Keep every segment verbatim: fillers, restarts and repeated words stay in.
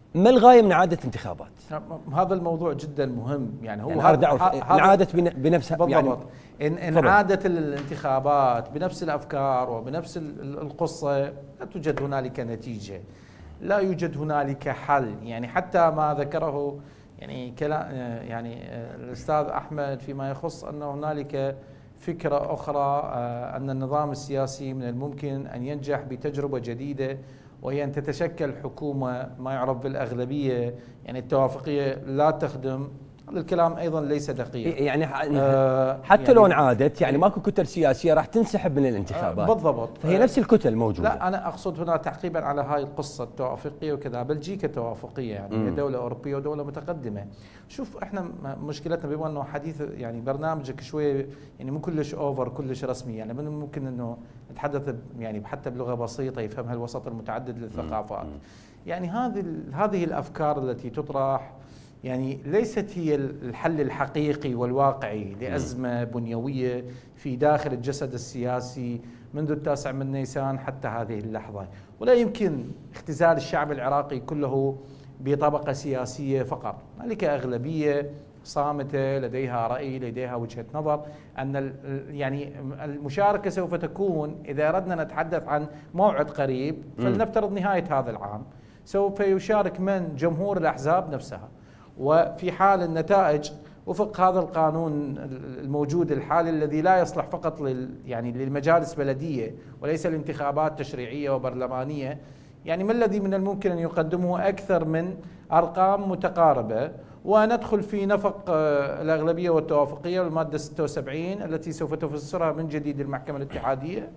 ما الغايه من اعاده انتخابات؟ هذا الموضوع جدا مهم، يعني هو يعني هذا انعادت بنفسها بالضبط يعني إن انعادت الانتخابات بنفس الافكار وبنفس القصه لا توجد هنالك نتيجه، لا يوجد هنالك حل. يعني حتى ما ذكره يعني كلام يعني الاستاذ احمد فيما يخص ان هنالك فكره اخرى، ان النظام السياسي من الممكن ان ينجح بتجربه جديده وهي أن تتشكل حكومة ما يعرف بالأغلبية، يعني التوافقية لا تخدم. هذا الكلام أيضا ليس دقيق. يعني آه حتى يعني لو انعادت يعني ماكو كتل سياسية راح تنسحب من الانتخابات. آه بالضبط، فهي نفس الكتل موجودة. لا أنا أقصد هنا تعقيبا على هاي القصة التوافقية وكذا. بلجيكا توافقية، يعني هي دولة أوروبية ودولة متقدمة. شوف إحنا مشكلتنا بما أنه حديث يعني برنامجك شوية يعني مو كلش أوفر كلش رسمي، يعني من ممكن أنه نتحدث يعني حتى بلغة بسيطة يفهمها الوسط المتعدد للثقافات. يعني هذه هذه الأفكار التي تطرح يعني ليست هي الحل الحقيقي والواقعي لأزمة بنيوية في داخل الجسد السياسي منذ التاسع من نيسان حتى هذه اللحظة. ولا يمكن اختزال الشعب العراقي كله بطبقة سياسية فقط. هنالك أغلبية صامتة لديها رأي، لديها وجهة نظر، أن يعني المشاركة سوف تكون إذا أردنا نتحدث عن موعد قريب فلنفترض نهاية هذا العام، سوف يشارك من جمهور الأحزاب نفسها. وفي حال النتائج وفق هذا القانون الموجود الحالي الذي لا يصلح فقط لل يعني للمجالس بلدية وليس لانتخابات تشريعية وبرلمانية، يعني ما الذي من الممكن أن يقدمه أكثر من أرقام متقاربة وندخل في نفق الأغلبية والتوافقية والمادة ستة وسبعين التي سوف تفسرها من جديد المحكمة الاتحادية،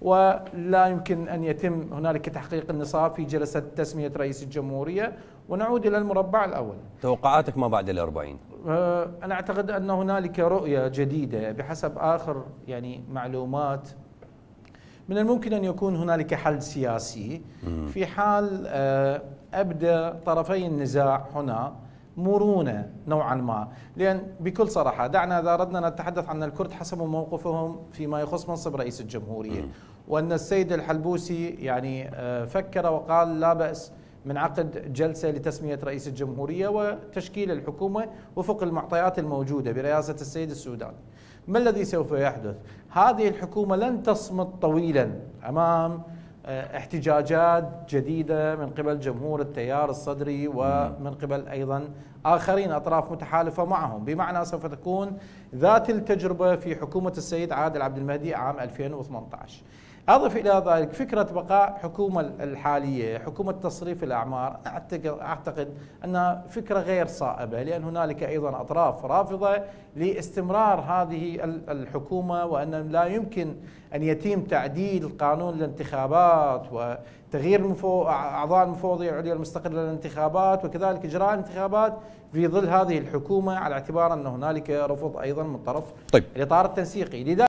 ولا يمكن أن يتم هنالك تحقيق النصاب في جلسة تسمية رئيس الجمهورية ونعود إلى المربع الأول. توقعاتك ما بعد الأربعين؟ أنا أعتقد أن هنالك رؤية جديدة بحسب آخر يعني معلومات. من الممكن أن يكون هنالك حل سياسي في حال أبدأ طرفي النزاع هنا مرونة نوعا ما. لأن بكل صراحة دعنا إذا أردنا نتحدث عن الكرد حسموا موقفهم فيما يخص منصب رئيس الجمهورية، وأن السيد الحلبوسي يعني فكر وقال لا بأس من عقد جلسة لتسمية رئيس الجمهورية وتشكيل الحكومة وفق المعطيات الموجودة برئاسة السيد السوداني. ما الذي سوف يحدث؟ هذه الحكومة لن تصمت طويلا أمام احتجاجات جديدة من قبل جمهور التيار الصدري ومن قبل أيضا آخرين أطراف متحالفة معهم، بمعنى سوف تكون ذات التجربة في حكومة السيد عادل عبد المهدي عام ألفين وثمانية عشر. أضف إلى ذلك فكرة بقاء حكومة الحالية حكومة تصريف الأعمار، أعتقد أنها فكرة غير صائبة، لأن هنالك أيضا أطراف رافضة لاستمرار هذه الحكومة، وأن لا يمكن أن يتم تعديل قانون الانتخابات وتغيير المفو... أعضاء المفوضية العليا المستقلة للانتخابات وكذلك إجراء انتخابات في ظل هذه الحكومة، على اعتبار أن هنالك رفض أيضا من طرف طيب. الإطار التنسيقي.